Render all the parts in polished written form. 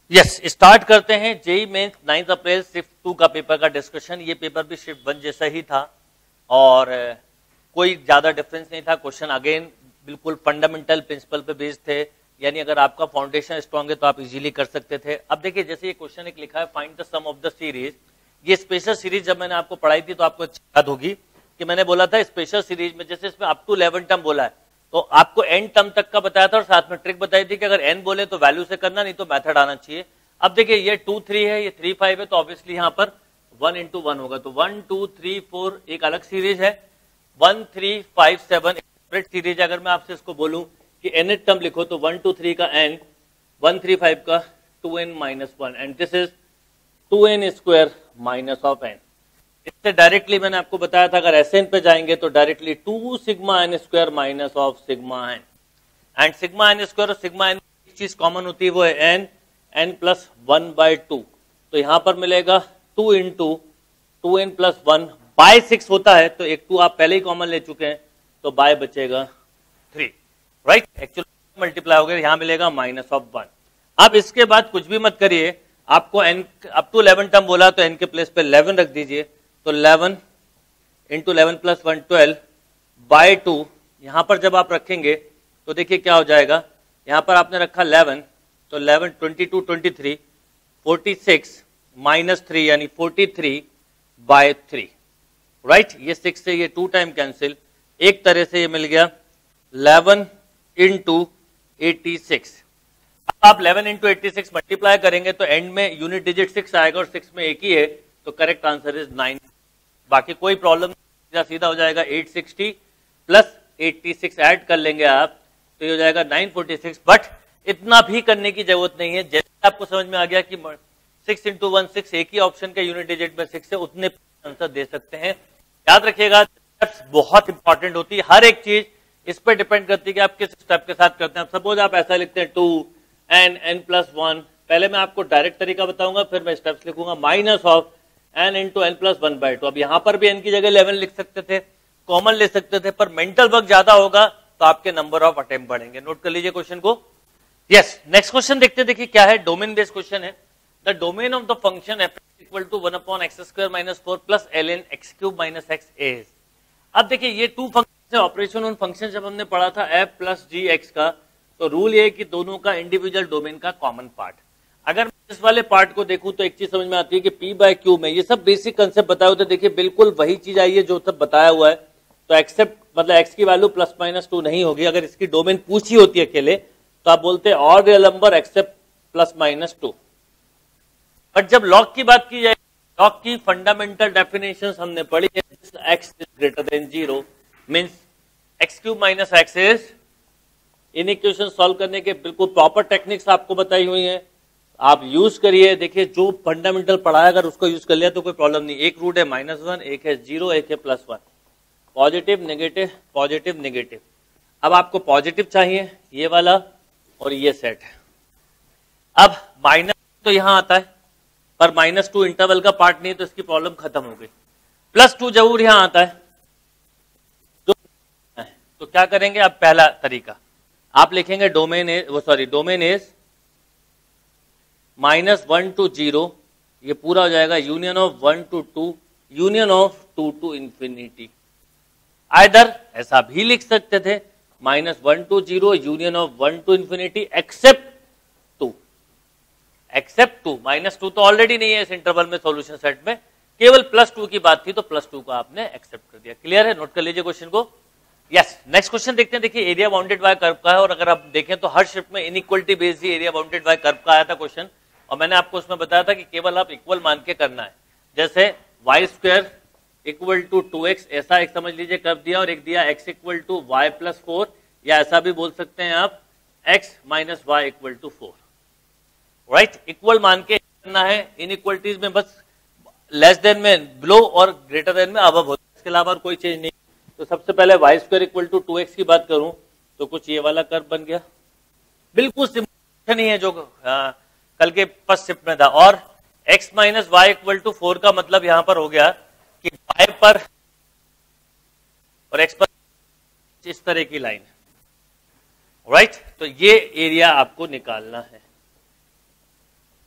Yes, start करते हैं JEE mains 9 अप्रैल shift 2 का पेपर का डिस्कशन। ये पेपर भी शिफ्ट 1 जैसा ही था और कोई ज्यादा डिफरेंस नहीं था। क्वेश्चन अगेन बिल्कुल फंडामेंटल प्रिंसिपल पे बेस्ड थे, यानी अगर आपका फाउंडेशन स्ट्रांग है तो आप इजीली कर सकते थे। अब देखिए, जैसे ये क्वेश्चन एक लिखा है, find the sum of the series. ये स्पेशल सीरीज जब मैंने आपको पढ़ाई थी तो आपको याद होगी कि मैंने बोला था स्पेशल सीरीज में जैसे इसमें अप टू 11 टर्म बोला है तो आपको एन टर्म तक का बताया था और साथ में ट्रिक बताई थी कि अगर एन बोले तो वैल्यू से करना, नहीं तो मेथड आना चाहिए। अब देखिए, ये 2 3 है, ये 3 5 है, तो ऑब्वियसली यहां पर 1 into 1 होगा, तो 1 2 3 4 एक अलग सीरीज है, 1 3 5 7 सेपरेट सीरीज। अगर मैं आपसे इसको बोलूं कि एन टर्म लिखो तो 1 2 3 का एन, 1 3 5 का 2n - 1 and this is 2n square minus of N. इससे डायरेक्टली मैंने आपको बताया था अगर एस एन पे जाएंगे तो directly 2 sigma N square minus of sigma N, and sigma N square और सिग्मा एन एक चीज कॉमन होती है, वो है एन, एन प्लस 1/2। तो यहां पर मिलेगा 2 इंटू 2n प्लस 1/6 होता है, तो एक 2 आप पहले ही कॉमन ले चुके हैं, तो बाय बचेगा 3, राइट। एक्चुअली मल्टीप्लाई हो गया, यहां मिलेगा माइनस ऑफ 1। अब इसके बाद कुछ भी मत करिए, आपको एन अप टू 11 टर्म बोला तो एन के प्लेस पे 11 रख दीजिए, तो 11 इंटू 11 प्लस 1 12/2। यहां पर जब आप रखेंगे तो देखिए क्या हो जाएगा, यहां पर आपने रखा 11, तो 11 22 23 46 माइनस 3 यानी 43/3, राइट। ये 6 से ये 2 टाइम कैंसिल, एक तरह से ये मिल गया 11 इंटू 86। अब आप 11 इंटू 86 मल्टीप्लाई करेंगे तो एंड में यूनिट डिजिट 6 आएगा और 6 में एक ही है, तो करेक्ट आंसर इज 9। बाकी कोई प्रॉब्लम नहीं, सीधा हो जाएगा 860 प्लस 86 ऐड कर लेंगे आप तो ये हो जाएगा 946। बट इतना भी करने की जरूरत नहीं है, जैसे आपको समझ में आ गया कि 6 इंटू 1 6, एक ही ऑप्शन का यूनिट डिजिट में 6 है, उतने आंसर दे सकते हैं। याद रखिएगा स्टेप्स बहुत इंपॉर्टेंट होती है, हर एक चीज इस पर डिपेंड करती है कि आप किस स्टेप के साथ करते हैं। सपोज आप ऐसा लिखते हैं 2 n प्लस 1, पहले मैं आपको डायरेक्ट तरीका बताऊंगा, फिर मैं स्टेप्स लिखूंगा minus of n into n plus 1/2। अब यहां पर भी n की जगह 11 लिख सकते थे, कॉमन ले सकते थे, पर मेंटल वर्क ज्यादा होगा तो आपके नंबर ऑफ अटेम्प्ट बढ़ेंगे। नोट कर लीजिए क्वेश्चन को। यस, नेक्स्ट क्वेश्चन देखते हैं। देखिए क्या है, डोमेन बेस्ड क्वेश्चन है। The domain of the function f equal to 1/x² - 4 plus ln x³ - x is। अब देखिए ये 2 फंक्शन ऑपरेशन ऑन फंक्शन जब हमने पढ़ा था f प्लस जी एक्स का, तो रूल ये है कि दोनों का इंडिविजुअल डोमेन का कॉमन पार्ट। अगर मैं इस वाले पार्ट को देखूं तो एक चीज समझ में आती है कि p/q में ये सब बेसिक कंसेप्ट बताए होते, देखिए बिल्कुल वही चीज आई है जो सब बताया हुआ है। तो एक्सेप्ट मतलब x की वैल्यू ±2 नहीं होगी। अगर इसकी डोमेन पूछी होती है अकेले तो आप बोलते हैं odd real number except ±2। But जब लॉग की बात की जाए, लॉग की फंडामेंटल डेफिनेशन हमने पढ़ी है, x is greater than 0 means x³ - x is. इन इक्वेशन सॉल्व करने के बिल्कुल प्रॉपर टेक्निक्स आपको बताई हुई हैं, आप यूज करिए। देखिए जो फंडामेंटल पढ़ाया अगर उसको यूज कर लिया तो कोई प्रॉब्लम नहीं। एक रूट है -1, एक है 0, एक है +1, पॉजिटिव नेगेटिव पॉजिटिव नेगेटिव। अब आपको पॉजिटिव चाहिए ये वाला और ये सेट। अब माइनस तो यहां आता है पर -2 इंटरवल का पार्ट नहीं है, तो इसकी प्रॉब्लम खत्म हो गई। +2 जरूर यहां आता है, तो क्या करेंगे। अब पहला तरीका आप लिखेंगे डोमेन इज -1 to 0, ये पूरा हो जाएगा union of 1 to 2, union of 2 to infinity. Either ऐसा भी लिख सकते थे -1 to 0 union of 1 to infinity except 2। -2 तो ऑलरेडी नहीं है इस इंटरवल में सॉल्यूशन सेट में, केवल +2 की बात थी तो +2 को आपने एक्सेप्ट कर दिया। क्लियर है, नोट कर लीजिए क्वेश्चन को। यस, नेक्स्ट क्वेश्चन देखते हैं। देखिए एरिया बाउंडेड बाय कर्व का है, और अगर आप देखें तो हर शिफ्ट में इनइक्वालिटी बेस्ड ही एरिया बाउंडेड बाय कर्व का आया था क्वेश्चन, और मैंने आपको उसमें बताया था कि केवल आप इक्वल मान के करना है। जैसे y² इक्वल टू 2x, ऐसा एक समझ लीजिए कर्व दिया, और एक दिया x इक्वल टू y + 4, या ऐसा भी बोल सकते हैं आप x - y equal to 4, right. Equal मान के करना है। इनइक्वालिटीज में बस लेस देन में बिलो और ग्रेटर देन में अबव होता है, इसके अलावा और कोई चीज नहीं। तो सबसे पहले y² इक्वल टू 2x की बात करूं तो कुछ ये वाला कर्व बन गया, बिल्कुल सिंपल नहीं है जो कल के फर्स्ट शिफ्ट में था। और x - y इक्वल टू 4 का मतलब यहां पर हो गया कि y पर और x पर इस तरह की लाइन, राइट। तो ये एरिया आपको निकालना है।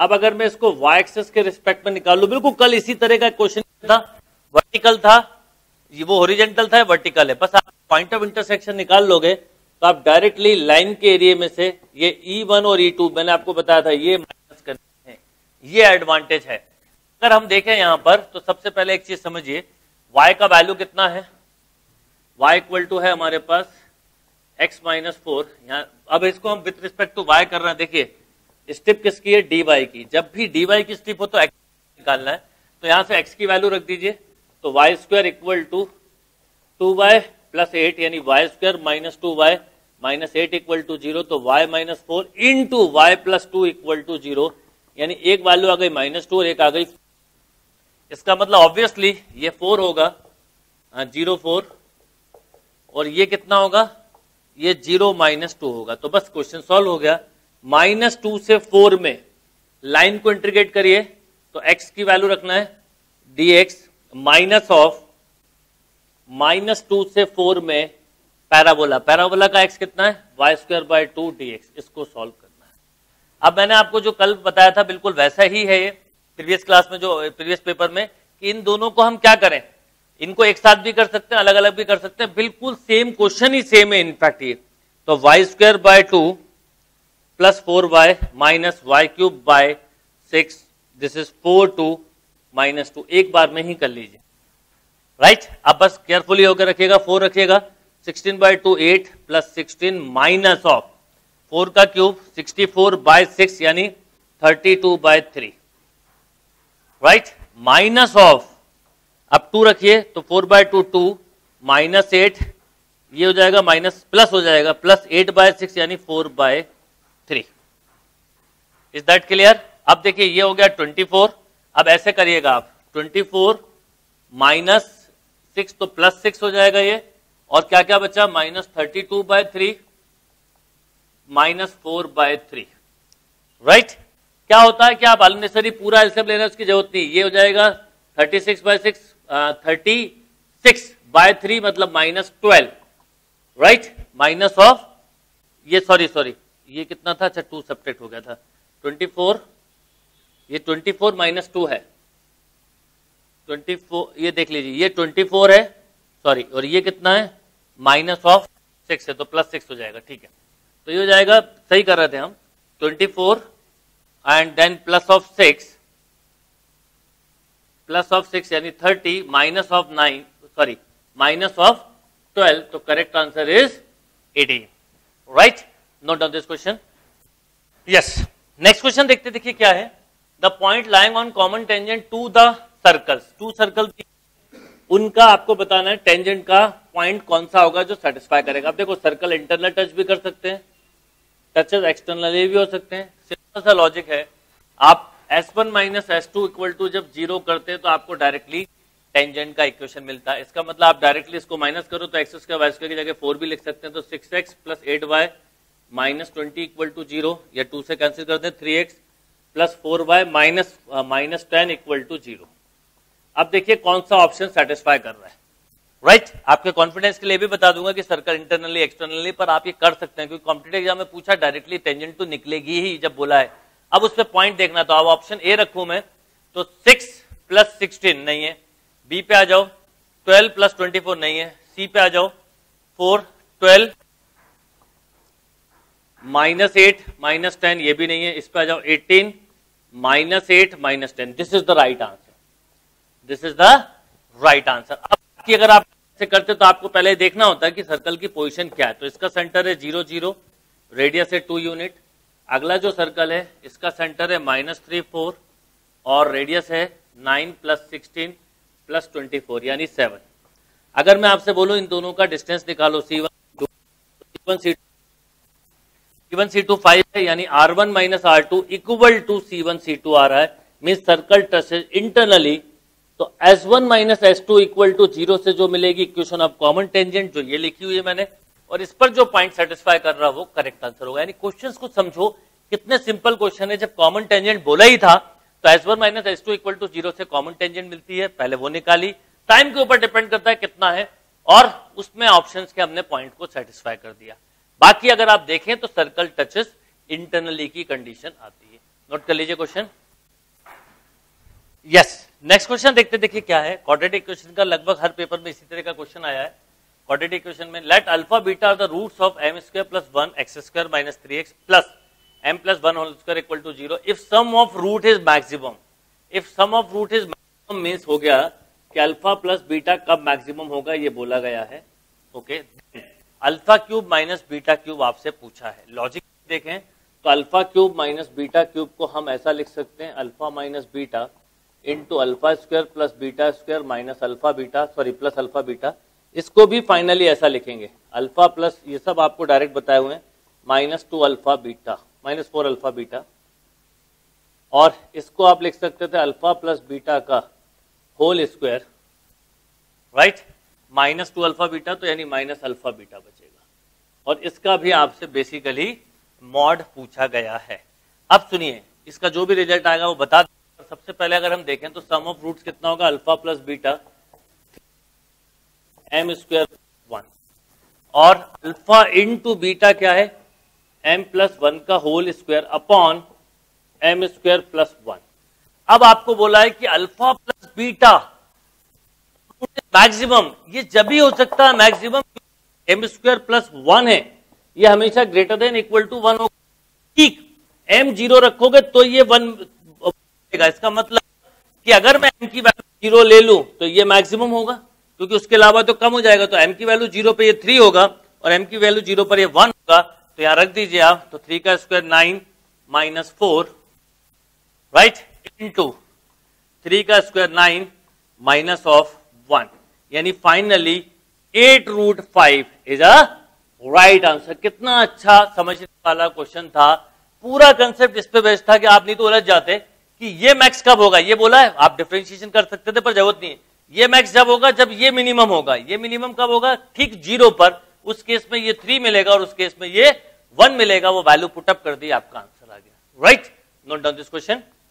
अब अगर मैं इसको y एक्सिस के रिस्पेक्ट में निकाल लूं, बिल्कुल कल इसी तरह का क्वेश्चन था, वर्टिकल था, ये वो हॉरिजेंटल था, वर्टिकल है, बस आप पॉइंट ऑफ इंटरसेक्शन निकाल लोगे तो आप डायरेक्टली लाइन के एरिया में से ये E1 और E2 मैंने आपको बताया था ये माइनस करने हैं, ये एडवांटेज है। अगर हम देखें यहां पर तो सबसे पहले एक चीज समझिए, y का वैल्यू कितना है, y इक्वल टू है हमारे पास x माइनस 4, यहाँ अब इसको हम विथ रिस्पेक्ट टू y कर रहे हैं। देखिए स्टेप किसकी है, dy की, जब भी dy की स्टेप हो तो x निकालना है, तो यहां से x की वैल्यू रख दीजिए, तो y square equal to 2y plus 8 यानी y square minus 2y minus 8 equal to 0, तो y minus 4 into y plus 2 equal to 0, यानी एक वैल्यू आ गई माइनस 2 और एक आ गई, इसका मतलब ऑब्वियसली ये 4 होगा, 0 4, और ये कितना होगा, ये 0 माइनस 2 होगा। तो बस क्वेश्चन सॉल्व हो गया। माइनस 2 से 4 में लाइन को इंटीग्रेट करिए तो x की वैल्यू रखना है dx माइनस ऑफ माइनस 2 से 4 में पैराबोला, पैराबोला का x कितना है, y स्क्वायर बाय 2 dx, इसको सॉल्व करना है। अब मैंने आपको जो कल बताया था बिल्कुल वैसा ही है ये प्रीवियस क्लास में, जो प्रीवियस पेपर में, कि इन दोनों को हम क्या करें, इनको एक साथ भी कर सकते हैं, अलग अलग भी कर सकते हैं, बिल्कुल सेम क्वेश्चन ही सेम है इनफैक्ट ये। तो y square by 2 plus 4y minus y cube by 6, this is 4 2 minus 2, एक बार में ही कर लीजिए, राइट। अब बस केयरफुली होकर रखिएगा, 4 रखिएगा, 16 बाय 2 8 प्लस 16 माइनस ऑफ 4 का क्यूब 64 बाय 6 यानी 32 बाय 3, राइट, माइनस ऑफ, अब 2 रखिए तो 4 बाय 2 2 माइनस 8, ये हो जाएगा माइनस प्लस हो जाएगा प्लस 8 बाय 6 यानी 4 बाय 3। Is that clear? अब देखिए ये हो गया 24, अब ऐसे करिएगा आप 24 माइनस 6 तो प्लस 6 हो जाएगा ये, और क्या क्या बचा, minus 32 by 3 minus 4 by 3, right. क्या होता है कि आप अननेसेसरी पूरा एलसीएम लेना उसकी जरूरत नहीं, ये हो जाएगा 36 बाय 6 36 बाय 3 मतलब माइनस 12, राइट, माइनस ऑफ ये सॉरी ये कितना था, अच्छा 2 सब्ट्रैक्ट हो गया था, 24, ये 24 माइनस 2 है, 24, ये देख लीजिए ये 24 है सॉरी, और ये कितना है, माइनस ऑफ 6 है, तो प्लस 6 हो जाएगा, ठीक है। तो ये हो जाएगा, सही कर रहे थे हम, 24 एंड देन प्लस ऑफ 6 यानी 30 minus of 9 sorry minus of 12, तो correct answer is 18, right. Note down this question. Yes, next question देखते, देखिए क्या है, the point lying on common tangent to the circles, 2 circle, उनका आपको बताना है टेंजेंट का पॉइंट कौन सा होगा जो सेटिस्फाई करेगा। अब देखो सर्कल इंटरनल टच भी कर सकते हैं, टचेस एक्सटर्नली भी हो सकते हैं, सिंपल सा लॉजिक है। आप S1 minus S2 equal to जब 0 करते हैं तो आपको डायरेक्टली टेंजेंट का इक्वेशन मिलता है, इसका मतलब आप डायरेक्टली इसको माइनस करो तो एक्स स्क्वायर वाई स्क्वायर की जगह 4 भी लिख सकते हैं, तो 6x plus 8y minus 20 equal to 0, या 2 से कैंसिल कर दें, 3x plus 4y minus 10 equal to 0। अब देखिए कौन सा ऑप्शन सेटिस्फाई कर रहा है, राइट। आपके कॉन्फिडेंस के लिए भी बता दूंगा कि सर्कल इंटरनली एक्सटर्नली, पर आप ये कर सकते हैं क्योंकि कॉम्पिटिटिव एग्जाम में पूछा डायरेक्टली टेंजेंट तो निकलेगी ही जब बोला है। अब उस पर पॉइंट देखना, तो अब ऑप्शन ए रखूं मैं, तो 6 प्लस 16 नहीं है, बी पे आ जाओ 12 प्लस 24 नहीं है, सी पे आ जाओ 4 12 माइनस 8 माइनस 10 ये भी नहीं है, इस पे आ जाओ 18 minus 8 minus 10, this is the right answer, this is the right answer. अब की अगर आप से करते तो आपको पहले देखना होता है कि सर्कल की पोजीशन क्या है, तो इसका सेंटर है 0 0, रेडियस है 2 यूनिट। अगला जो सर्कल है इसका सेंटर है -3 4 और रेडियस है 9 प्लस 16 प्लस 24 यानी 7। अगर मैं आपसे बोलूं इन दोनों का डिस्टेंस निकालो C1 C2 5 है, यानी R1 minus R2 equal to C1 C2 आ रहा है, मीन सर्कल टचेस इंटरनली, तो S1 minus S2 equal to 0 से जो मिलेगी इक्वेशन ऑफ कॉमन टेंजेंट जो ये लिखी हुई है मैंने, और इस पर जो पॉइंट सेटिस्फाई कर रहा है वो करेक्ट आंसर होगा। यानी क्वेश्चंस को समझो कितने सिंपल क्वेश्चन है, जब कॉमन टेंजेंट बोला ही था तो S1 minus S2 equal to 0 से कॉमन टेंजेंट मिलती है, पहले वो निकाली, टाइम के ऊपर डिपेंड करता है कितना है, और उसमें ऑप्शंस के हमने पॉइंट को सेटिस्फाई कर दिया। बाकी अगर आप देखें तो सर्कल टचेस इंटरनली की कंडीशन आती है। नोट कर लीजिए क्वेश्चन। यस, नेक्स्ट क्वेश्चन देखते देखिए क्या है। क्वाड्रेटिक इक्वेशन का लगभग हर पेपर में इसी तरह का क्वेश्चन आया है। क्वाड्रेटिक इक्वेशन में let alpha beta are the roots of M square plus 1 x square minus 3x plus m plus 1 whole square equal to 0 if sum of root is maximum. If sum of root is maximum means हो गया कि alpha plus beta कब maximum होगा ये बोला गया है। Okay, alpha cube minus beta cube आपसे पूछा है। लॉजिक देखें तो alpha cube minus beta cube को हम ऐसा लिख सकते हैं, alpha minus beta into alpha square plus beta square minus alpha beta, sorry plus alpha beta. इसको भी फाइनली ऐसा लिखेंगे, अल्फा प्लस ये सब आपको डायरेक्ट बताए हुए हैं, minus 2 alpha beta minus 4 alpha beta. और इसको आप लिख सकते थे अल्फा प्लस बीटा का whole square, right, minus 2 alpha beta, तो यानी माइनस अल्फा बीटा बचेगा। और इसका भी आपसे बेसिकली मॉड पूछा गया है। अब सुनिए, इसका जो भी रिजल्ट आएगा वो बता। सबसे पहले अगर हम देखें तो सम ऑफ रूट्स कितना होगा, alpha plus beta M square 1 और अल्फा इंटू बीटा क्या है, एम प्लस 1 का whole square upon M square plus 1। अब आपको बोला है कि अल्फा प्लस बीटा मैक्सिमम, ये जब भी हो सकता है मैक्सिमम, एम स्क्वायर प्लस 1 है, ये हमेशा ग्रेटर देन इक्वल टू 1 होगा। ठीक, एम 0 रखोगे तो ये 1 बनेगा। इसका मतलब कि अगर मैं एम की वैल्यू 0 ले लूं तो ये मैक्सिमम होगा, क्योंकि उसके अलावा तो कम हो जाएगा। तो m की वैल्यू 0 पे ये 3 होगा और m की वैल्यू 0 पर ये 1 होगा। तो यहां रख दीजिए आप, तो 3 का स्क्वायर 9 माइनस 4, राइट, इंटू 3 का स्क्वायर 9 माइनस ऑफ 1, यानी finally 8 root 5 is a right answer. कितना अच्छा समझने वाला क्वेश्चन था। पूरा कंसेप्ट इस पे बेस्ड था कि आप नहीं तो उलझ जाते कि ये मैक्स कब होगा। ये बोला है, आप डिफरेंशिएशन कर सकते थे पर जरूरत नहीं है। ये मैक्स जब होगा जब ये मिनिमम होगा। ये मिनिमम कब होगा, ठीक 0 पर। उस केस में ये 3 मिलेगा और उस केस में ये 1 मिलेगा। वो वैल्यू पुटअप कर दी, आपका आंसर आ गया। Right, note down this question.